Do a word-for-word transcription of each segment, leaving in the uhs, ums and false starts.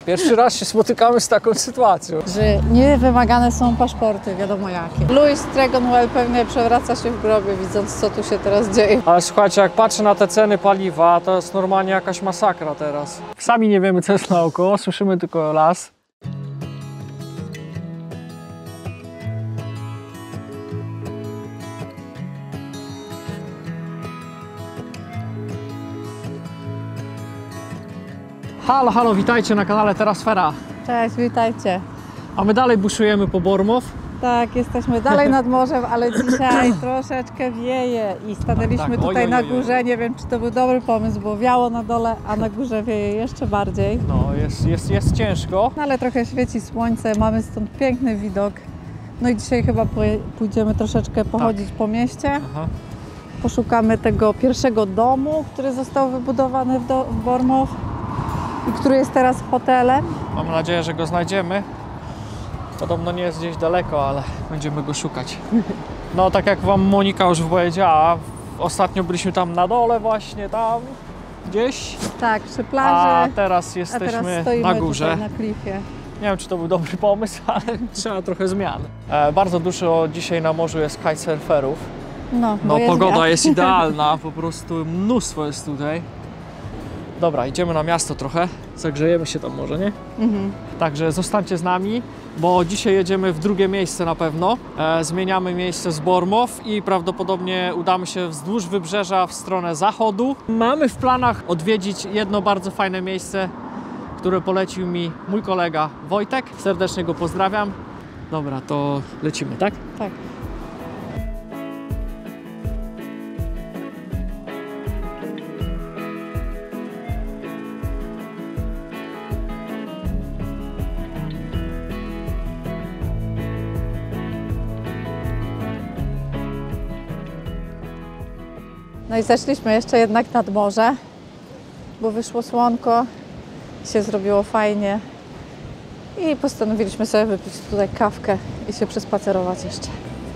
Pierwszy raz się spotykamy z taką sytuacją. Że nie wymagane są paszporty, wiadomo jakie. Louis Tregonwell pewnie przewraca się w grobie, widząc co tu się teraz dzieje. Ale słuchajcie, jak patrzę na te ceny paliwa, to jest normalnie jakaś masakra teraz. Sami nie wiemy, co jest naokoło, słyszymy tylko las. Halo, halo, witajcie na kanale Terrasfera. Cześć, witajcie. A my dalej buszujemy po Bournemouth. Tak, jesteśmy dalej nad morzem, ale dzisiaj troszeczkę wieje i stanęliśmy tak, tutaj oj, oj, na oj. górze. Nie wiem, czy to był dobry pomysł, bo wiało na dole, a na górze wieje jeszcze bardziej. No, jest, jest, jest ciężko. No, ale trochę świeci słońce, mamy stąd piękny widok. No i dzisiaj chyba pójdziemy troszeczkę pochodzić po mieście. Aha. Poszukamy tego pierwszego domu, który został wybudowany w, do, w Bournemouth i który jest teraz hotelem. Mam nadzieję, że go znajdziemy. Podobno nie jest gdzieś daleko, ale będziemy go szukać. No, tak jak wam Monika już powiedziała, ostatnio byliśmy tam na dole właśnie, tam gdzieś. Tak, przy plaży. A teraz A jesteśmy teraz stoimy na górze. tutaj na klifie. Nie wiem, czy to był dobry pomysł, ale trzeba trochę zmian. E, bardzo dużo dzisiaj na morzu jest kitesurferów. No, No, bo jest pogoda wiatr. jest idealna, po prostu mnóstwo jest tutaj. Dobra, idziemy na miasto trochę, zagrzejemy się tam może, nie? Mhm. Także zostańcie z nami, bo dzisiaj jedziemy w drugie miejsce na pewno. E, zmieniamy miejsce z Bournemouth i prawdopodobnie udamy się wzdłuż wybrzeża w stronę zachodu. Mamy w planach odwiedzić jedno bardzo fajne miejsce, które polecił mi mój kolega Wojtek. Serdecznie go pozdrawiam. Dobra, to lecimy, tak? Tak. No i zeszliśmy jeszcze jednak nad morze, bo wyszło słonko, się zrobiło fajnie i postanowiliśmy sobie wypić tutaj kawkę i się przespacerować jeszcze.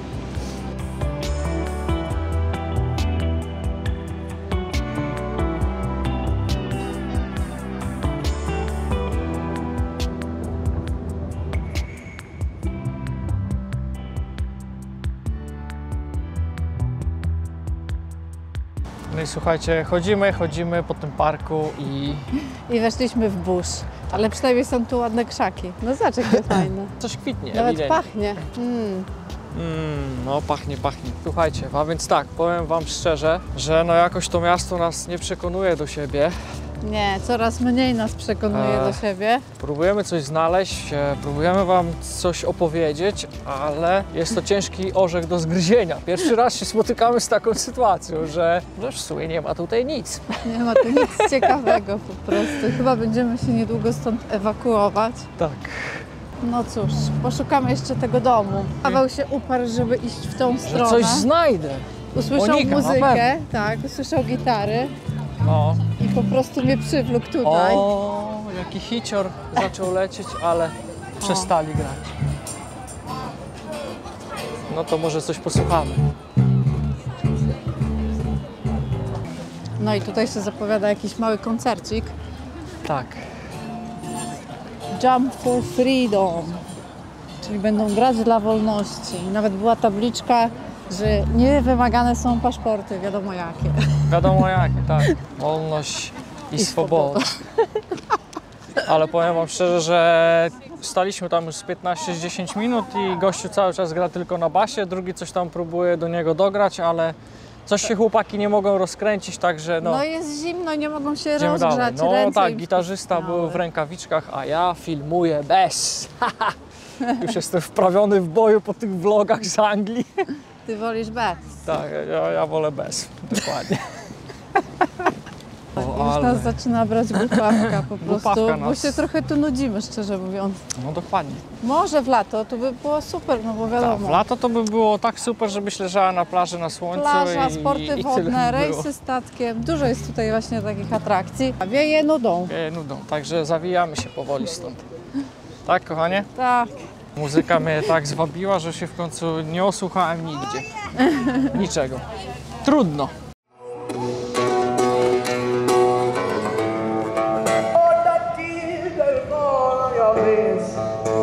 No i słuchajcie, chodzimy, chodzimy po tym parku i I weszliśmy w bush, ale przynajmniej są tu ładne krzaki. No zobacz, jakie fajne. coś kwitnie. Nawet ewidentnie. pachnie. Mm. Mm, no pachnie, pachnie. Słuchajcie, a więc tak, powiem wam szczerze, że no jakoś to miasto nas nie przekonuje do siebie. Nie, coraz mniej nas przekonuje Eee. do siebie. Próbujemy coś znaleźć, e, próbujemy wam coś opowiedzieć, ale jest to ciężki orzech do zgryzienia. Pierwszy raz się spotykamy z taką sytuacją, że no w sumie nie ma tutaj nic. Nie ma tu nic ciekawego po prostu. Chyba będziemy się niedługo stąd ewakuować. Tak. No cóż, poszukamy jeszcze tego domu. Paweł się uparł, żeby iść w tą Że stronę. coś znajdę. Usłyszał Monika, na muzykę, tak, usłyszał gitary No. i po prostu mnie przywlókł tutaj. O, jaki hicior zaczął lecieć, ale przestali grać. No to może coś posłuchamy. No i tutaj się zapowiada jakiś mały koncercik. Tak. Jump for Freedom, czyli będą grać dla wolności. I nawet była tabliczka, że nie wymagane są paszporty, wiadomo jakie. Wiadomo jakie, tak. Wolność i, I swoboda. Ale powiem wam szczerze, że staliśmy tam już z piętnaście dziesięć minut i gościu cały czas gra tylko na basie, drugi coś tam próbuje do niego dograć, ale coś się chłopaki nie mogą rozkręcić, także no, No jest zimno, nie mogą się idziemy dalej. rozgrzać, No ręce tak, im gitarzysta spuchniały. był w rękawiczkach, a ja filmuję bez. Już jestem wprawiony w boju po tych vlogach z Anglii. Ty wolisz bez. Tak, ja, ja wolę bez, dokładnie. O, Już ale- nas zaczyna brać głupawka po Głupawka prostu, bo nas- się trochę tu nudzimy, szczerze mówiąc. No dokładnie. Może w lato to by było super, no bo Tak, wiadomo. w lato to by było tak super, żebyś leżała na plaży na słońcu Plaża, i, sporty i tyle wodne, by było. rejsy statkiem. Dużo jest tutaj właśnie takich atrakcji. A wieje nudą. Wieje nudą, także zawijamy się powoli stąd. Tak, kochanie? Tak. Muzyka mnie tak zwabiła, że się w końcu nie osłuchałem nigdzie. Niczego. Trudno. Oh, that is the your face.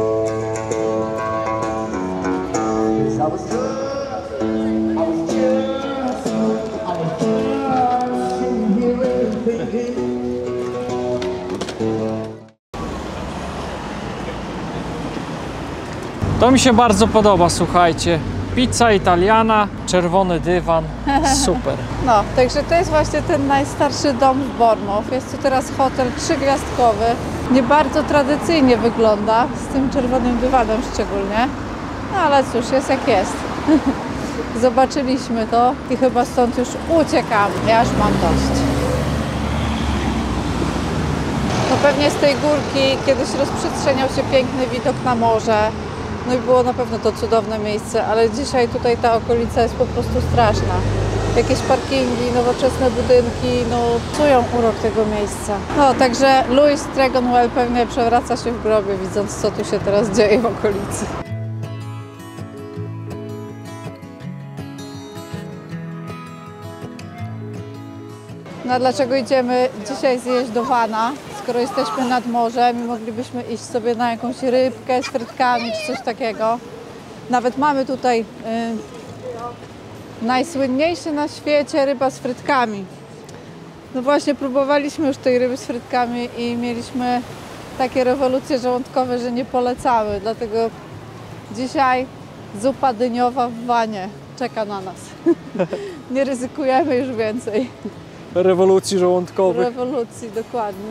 'Cause I was just, I was just, I was just sitting here and thinking. To mi się bardzo podoba, słuchajcie. Pizza italiana, czerwony dywan, super. No, także to jest właśnie ten najstarszy dom w Bournemouth. Jest to teraz hotel trzygwiazdkowy. Nie bardzo tradycyjnie wygląda, z tym czerwonym dywanem szczególnie. No ale cóż, jest jak jest. Zobaczyliśmy to i chyba stąd już uciekamy. Ja już mam dość. No pewnie z tej górki kiedyś rozprzestrzeniał się piękny widok na morze. No i było na pewno to cudowne miejsce, ale dzisiaj tutaj ta okolica jest po prostu straszna. Jakieś parkingi, nowoczesne budynki, no psują urok tego miejsca. No także Louis Tregonwell pewnie przewraca się w grobie, widząc co tu się teraz dzieje w okolicy. No a dlaczego idziemy dzisiaj zjeść do Vanna? Skoro jesteśmy nad morzem i moglibyśmy iść sobie na jakąś rybkę z frytkami czy coś takiego. Nawet mamy tutaj y, najsłynniejszy na świecie ryba z frytkami. No właśnie próbowaliśmy już tej ryby z frytkami i mieliśmy takie rewolucje żołądkowe, że nie polecamy. Dlatego dzisiaj zupa dyniowa w Vannie czeka na nas. Nie ryzykujemy już więcej. Rewolucji żołądkowych. Rewolucji, dokładnie.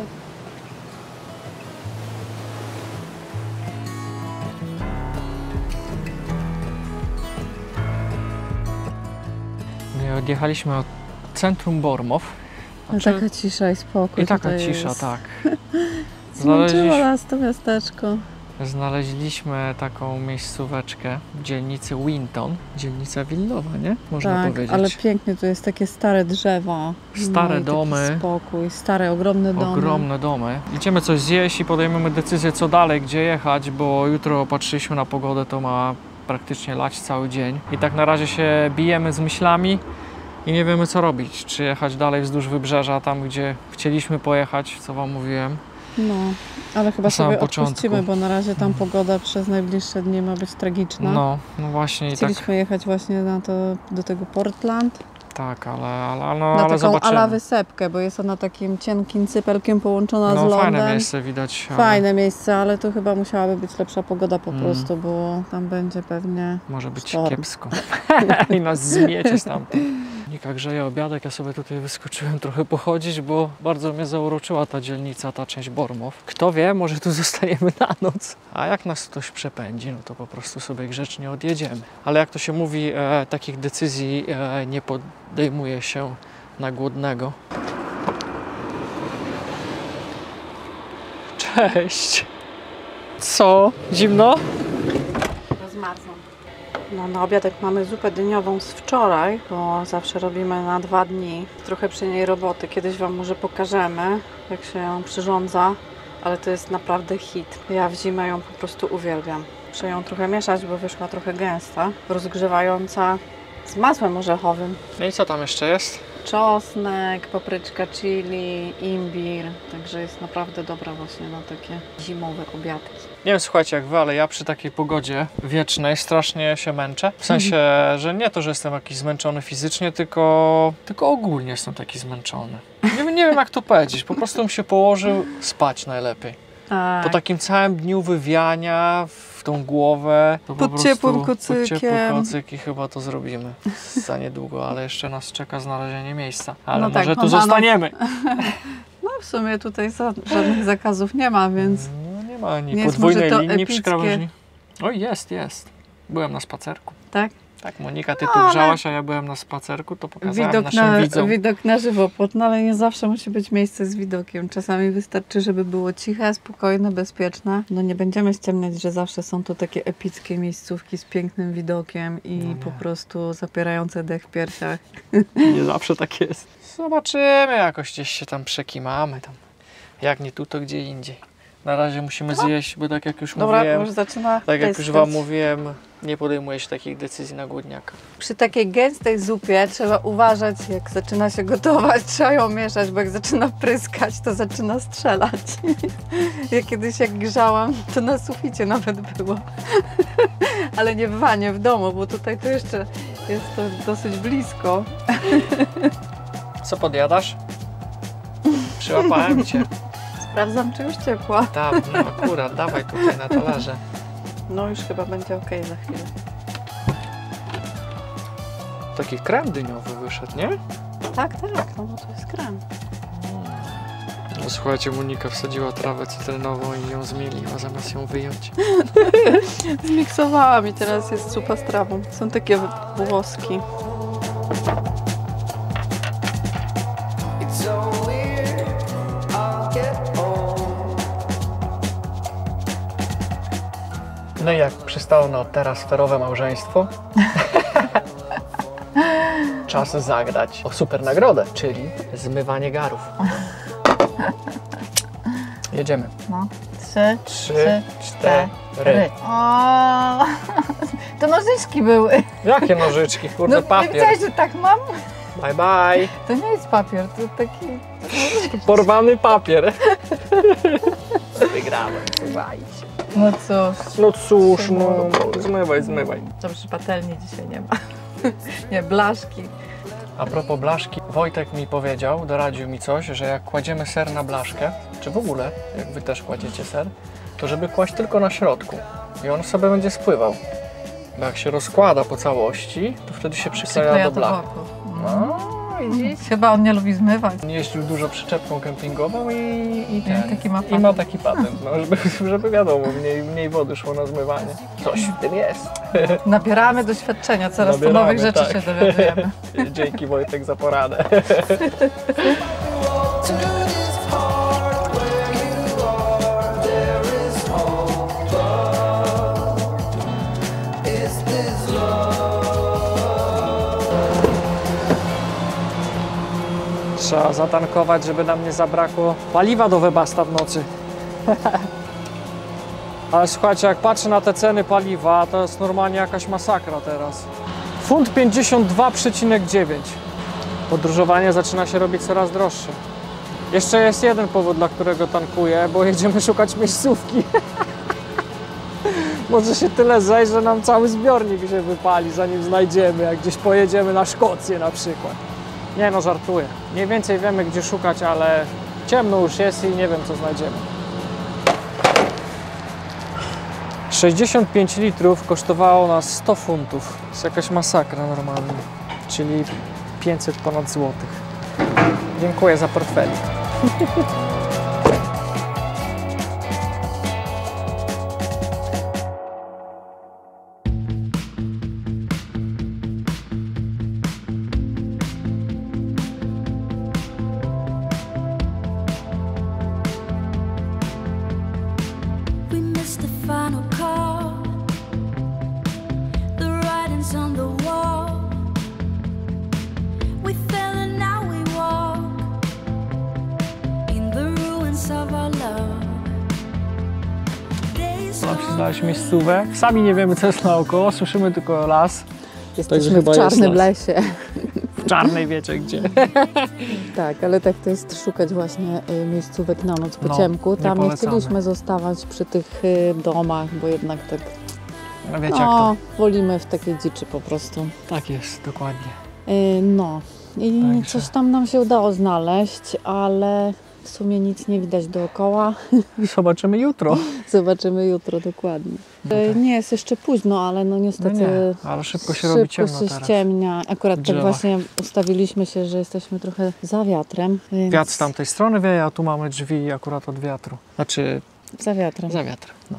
Nie, odjechaliśmy od centrum Bournemouth. No, taka cisza i spokój. I taka tutaj cisza, jest. tak. Zmęczyło Znaleźliśmy, nas to miasteczko. znaleźliśmy taką miejscóweczkę w dzielnicy Winton. Dzielnica willowa, nie? Można Tak, powiedzieć. ale pięknie, tu jest takie stare drzewa. Stare no i taki domy. spokój, stare, ogromne domy. Ogromne domy. Idziemy coś zjeść i podejmiemy decyzję co dalej, gdzie jechać, bo jutro patrzyliśmy na pogodę, to ma praktycznie lać cały dzień. I tak na razie się bijemy z myślami i nie wiemy co robić. Czy jechać dalej wzdłuż wybrzeża, tam gdzie chcieliśmy pojechać, co wam mówiłem. No, ale chyba Na samym sobie początku. odpuścimy, bo na razie tam pogoda przez najbliższe dni ma być tragiczna. No, no właśnie i tak, Chcieliśmy jechać właśnie na to, do tego Portland, tak, ale, ale, no, na ale taką zobaczymy. ala wysepkę, bo jest ona takim cienkim cypelkiem połączona z No lądem. fajne miejsce widać. ale Fajne miejsce, ale tu chyba musiałaby być lepsza pogoda po Mm. prostu, bo tam będzie pewnie Może być sztorm. kiepsko. I nas zmiecie stamtąd. Nika grzeje obiadek, ja sobie tutaj wyskoczyłem trochę pochodzić, bo bardzo mnie zauroczyła ta dzielnica, ta część Bournemouth. Kto wie, może tu zostajemy na noc. A jak nas ktoś przepędzi, no to po prostu sobie grzecznie odjedziemy. Ale jak to się mówi, e, takich decyzji e, nie podejmuje się na głodnego. Cześć! Co? Zimno? Rozmarzną. No, na obiadek mamy zupę dyniową z wczoraj, bo zawsze robimy na dwa dni. Trochę przy niej roboty. Kiedyś Wam może pokażemy, jak się ją przyrządza, ale to jest naprawdę hit. Ja w zimę ją po prostu uwielbiam. Muszę ją trochę mieszać, bo wyszła trochę gęsta, rozgrzewająca z masłem orzechowym. No i co tam jeszcze jest? Czosnek, papryczka chili, imbir, także jest naprawdę dobra właśnie na takie zimowe obiadki. Nie wiem, słuchajcie, jak wy, ale ja przy takiej pogodzie wiecznej strasznie się męczę. W sensie, że nie to, że jestem jakiś zmęczony fizycznie, tylko, tylko ogólnie jestem taki zmęczony. Nie, wiem- nie wiem, jak to powiedzieć. Po prostu bym się położył spać najlepiej. Tak. Po takim całym dniu wywiania w tą głowę, to po Pod prostu ciepłym pod ciepły kocykiem. kocyk i chyba to zrobimy za niedługo, ale jeszcze nas czeka znalezienie miejsca. Ale No tak, może no tu na noc. zostaniemy. No w sumie tutaj za, żadnych zakazów nie ma, więc No, nie ma ani Nie jest podwójnej może to linii przy epickie? krawężni. Oj, jest, jest. Byłem na spacerku. tak. Tak, Monika, ty No, tu ale- grzałaś, a ja byłem na spacerku, to pokazałem Widok naszym na, widzom. widok na żywopłot, no ale nie zawsze musi być miejsce z widokiem. Czasami wystarczy, żeby było ciche, spokojne, bezpieczne. No nie będziemy ściemniać, że zawsze są to takie epickie miejscówki z pięknym widokiem i No nie. po prostu zapierające dech w piersiach. Nie zawsze tak jest. Zobaczymy, jakoś gdzieś się tam przekimamy. Tam. Jak nie tu, to gdzie indziej. Na razie musimy zjeść, bo tak jak już Dobra, mówiłem, już zaczyna tak jak już tryskać. wam mówiłem, Nie podejmujesz takich decyzji na głodniaka. Przy takiej gęstej zupie trzeba uważać, jak zaczyna się gotować, trzeba ją mieszać, bo jak zaczyna pryskać, to zaczyna strzelać. Ja kiedyś jak grzałam, to na suficie nawet było. Ale nie w wanie, w domu, bo tutaj to jeszcze jest to dosyć blisko. Co podjadasz? Przyłapałem cię. Sprawdzam, czy już ciepła. Tak, no akurat, dawaj tutaj na talerze. No już chyba będzie ok za chwilę. Taki krem dyniowy wyszedł, nie? Tak, tak, no bo to jest krem. No, słuchajcie, Monika wsadziła trawę cytrynową i ją zmieliła, zamiast ją wyjąć. Zmiksowałam i teraz jest zupa z trawą. Są takie włoski. It's so weird, I'll get old. No i jak przystało na teraz sferowe małżeństwo, czas zagrać o super nagrodę, czyli zmywanie garów. Jedziemy. No. Trzy, Trzy, cztery. O, to nożyczki były. Jakie nożyczki, kurde, No, papier. widziałeś, że tak mam? Bye bye. To nie jest papier, to taki... Porwany papier. Wygrałem, słuchajcie. No cóż. No cóż, no, zmywaj, zmywaj. Dobrze, patelni dzisiaj nie ma. Nie, blaszki. A propos blaszki, Wojtek mi powiedział, doradził mi coś, że jak kładziemy ser na blaszkę, czy w ogóle, jak wy też kładziecie ser, to żeby kłaść tylko na środku i on sobie będzie spływał. Bo jak się rozkłada po całości, to wtedy się przykleja, Przykleja do do blachy. boku. No, widzisz? Chyba on nie lubi zmywać. Jeździł dużo przyczepką kempingową i, i, ten, taki ma i patent. ma taki patent, no, żeby, żeby wiadomo, mniej, mniej wody szło na zmywanie. Coś w tym jest. Nabieramy doświadczenia, coraz to Nabieramy, nowych rzeczy tak. się dowiadujemy. Dzięki Wojtek za poradę. To this heart where you are, there is hope. Is this Trzeba zatankować, żeby nam nie zabrakło paliwa do Webasta w nocy. Ale słuchajcie, jak patrzę na te ceny paliwa, to jest normalnie jakaś masakra teraz. Funt pięćdziesiąt dwa przecinek dziewięć. Podróżowanie zaczyna się robić coraz droższe. Jeszcze jest jeden powód, dla którego tankuję, bo jedziemy szukać miejscówki. Może się tyle zejść, że nam cały zbiornik się wypali, zanim znajdziemy, jak gdzieś pojedziemy na Szkocję na przykład. Nie no, żartuję. Mniej więcej wiemy, gdzie szukać, ale ciemno już jest i nie wiem, co znajdziemy. sześćdziesiąt pięć litrów kosztowało nas sto funtów. To jest jakaś masakra normalnie. Czyli pięćset ponad złotych. Dziękuję za portfelik. We missed the final call. The writing's on the wall. We fell and now we walk in the ruins of our love. Days Trzeba się znaleźć miejscówę. Sami nie wiemy, co jest naokoło, słyszymy tylko las. Jesteśmy chyba w jest czarnym las. lesie. W czarnej wiecie gdzie. Tak, ale tak to jest szukać właśnie y, miejscówek na noc po No, ciemku. nie Tam nie, polecamy. chcieliśmy zostawać przy tych y, domach, bo jednak tak No wiecie jak no, wolimy w takiej dziczy po prostu. to. Tak jest, dokładnie. Y, no i Także. coś tam nam się udało znaleźć, ale w sumie nic nie widać dookoła. Zobaczymy jutro. Zobaczymy jutro dokładnie. Y, nie jest jeszcze późno, ale no No niestety nie, ale szybko się robi ciemno się teraz. ściemnia. Akurat tak Drzewach. właśnie ustawiliśmy się, że jesteśmy trochę za wiatrem. Więc Wiatr z tamtej strony wieje, a tu mamy drzwi akurat od wiatru. Znaczy Za wiatrem. za wiatr. No.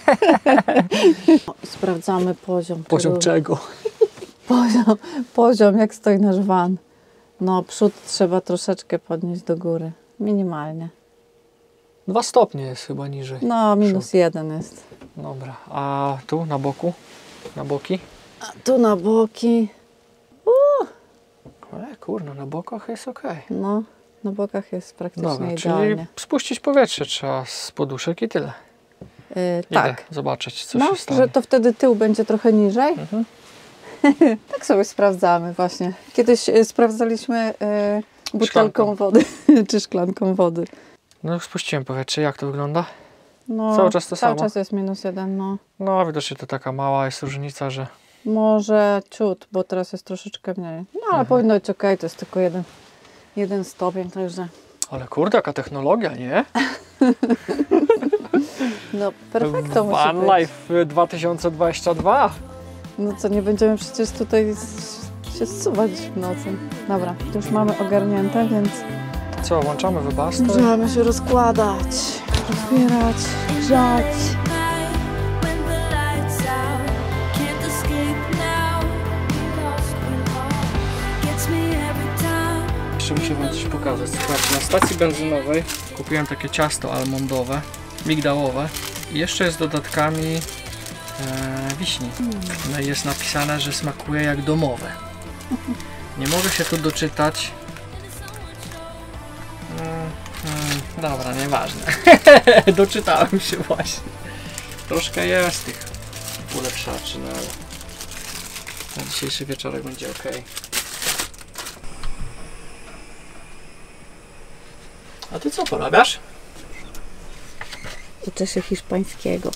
Sprawdzamy poziom. Poziom czy- czego? Poziom, poziom, jak stoi nasz van. No, przód trzeba troszeczkę podnieść do góry. Minimalnie. Dwa stopnie jest chyba niżej. No, minus jeden jest. Dobra, a tu na boku? Na boki? A tu na boki. E, kurno, na bokach jest ok. No, na bokach jest praktycznie Dobra, czyli idealnie. spuścić powietrze trzeba z poduszek i tyle. Yy, Idę tak. zobaczyć, co No, się stanie. że to wtedy tył będzie trochę niżej. Mhm. Tak sobie sprawdzamy właśnie. Kiedyś y, sprawdzaliśmy y, butelką Szklanką. wody, czy szklanką wody. No już spuściłem powietrze, jak to wygląda? No, Cały czas to cały samo? czas jest minus jeden, no. No widocznie to taka mała jest różnica, że... Może ciut, bo teraz jest troszeczkę mniej. No ale Mhm. powinno być okej, to jest tylko jeden, jeden stopień, także Ale kurde, jaka technologia, nie? no perfekto musi Van być. Life dwa tysiące dwadzieścia dwa. No co, nie będziemy przecież tutaj s- się zsuwać w nocy. Dobra, to już mamy ogarnięte, więc Co, włączamy wybastor? możemy się rozkładać, otwierać, grzać. Night when the lights out, can't escape now. We lost, we lost. Gets me every time. Jeszcze muszę wam coś pokazać. Słuchajcie, na stacji benzynowej kupiłem takie ciasto almondowe, migdałowe i jeszcze jest z dodatkami e, wiśni. No i jest napisane, że smakuje jak domowe. Nie mogę się tu doczytać. Mm, mm, dobra, nieważne. Doczytałem się właśnie. Troszkę jest tych ulepszaczy, no ale na dzisiejszy wieczorek będzie ok. A ty co porabiasz? Uczę się hiszpańskiego.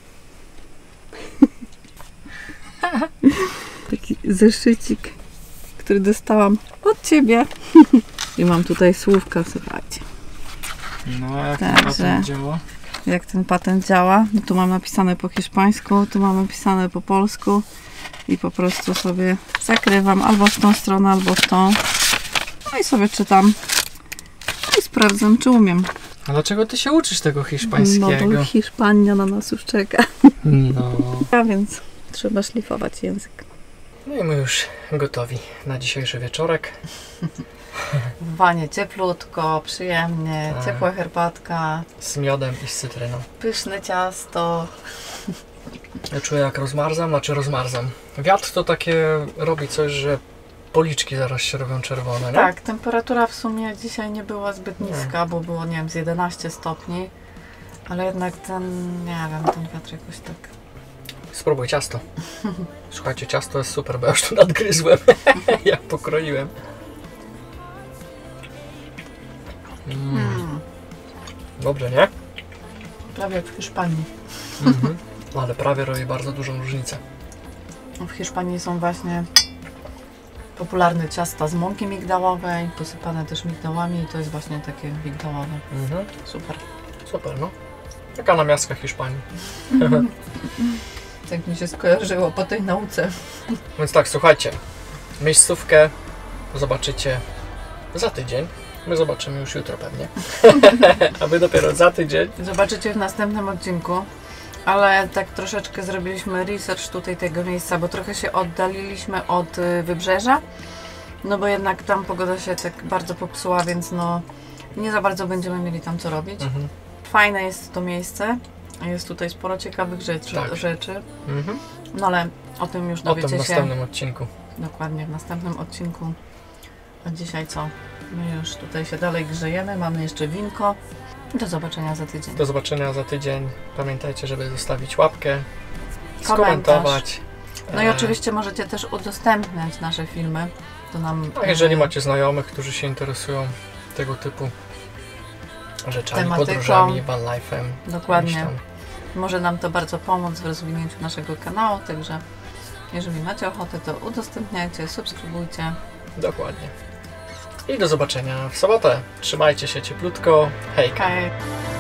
Taki zeszycik, który dostałam od ciebie. I mam tutaj słówka, słuchajcie. No, jak Także- to działa? Jak ten patent działa. No tu mam napisane po hiszpańsku, tu mam napisane po polsku. I po prostu sobie zakrywam albo w tą stronę, albo w tą. No i sobie czytam. I sprawdzam, czy umiem. A dlaczego ty się uczysz tego No hiszpańskiego? bo Hiszpania na nas już czeka. No. A więc trzeba szlifować język. No i my już gotowi na dzisiejszy wieczorek. W wanie cieplutko, przyjemnie, Tak. ciepła herbatka, Z miodem i z cytryną. pyszne ciasto. Ja czuję jak rozmarzam, znaczy rozmarzam. Wiatr to takie robi coś, że policzki zaraz się robią czerwone, nie? Tak, temperatura w sumie dzisiaj nie była zbyt niska, bo było, nie wiem, z jedenaście stopni. Ale jednak ten, nie wiem, ten wiatr jakoś tak... Spróbuj ciasto. Słuchajcie, ciasto jest super, bo ja już tu nadgryzłem, jak pokroiłem. Mm. Mm, Dobrze, nie? prawie jak w Hiszpanii. Mhm. Ale prawie robi bardzo dużą różnicę. W Hiszpanii są właśnie popularne ciasta z mąki migdałowej, posypane też migdałami i to jest właśnie takie migdałowe. Mhm. Super. Super, no. Taka namiastka Hiszpanii. Tak mi się skojarzyło po tej nauce. Więc tak, słuchajcie. Miejscówkę zobaczycie za tydzień. My zobaczymy już jutro pewnie. A wy dopiero za tydzień. Zobaczycie w następnym odcinku, ale tak troszeczkę zrobiliśmy research tutaj tego miejsca, bo trochę się oddaliliśmy od y, wybrzeża, no bo jednak tam pogoda się tak bardzo popsuła, więc no nie za bardzo będziemy mieli tam co robić. Mhm. Fajne jest to miejsce, jest tutaj sporo ciekawych rzeczy, Tak. rzeczy. Mhm. No ale o tym już O dowiecie tym w się następnym odcinku. dokładnie w następnym odcinku. A dzisiaj co? My już tutaj się dalej grzejemy, mamy jeszcze winko. Do zobaczenia za tydzień. Do zobaczenia za tydzień. Pamiętajcie, żeby zostawić łapkę, Komentarz. skomentować. No i E, oczywiście możecie też udostępniać nasze filmy. To nam. A jeżeli e, macie znajomych, którzy się interesują tego typu rzeczami, Tematyką. podróżami, vanlife'em. Dokładnie. jakimś tam. Może nam to bardzo pomóc w rozwinięciu naszego kanału, także jeżeli macie ochotę, to udostępniajcie, subskrybujcie. Dokładnie. I do zobaczenia w sobotę. Trzymajcie się cieplutko. Hejka. Hej!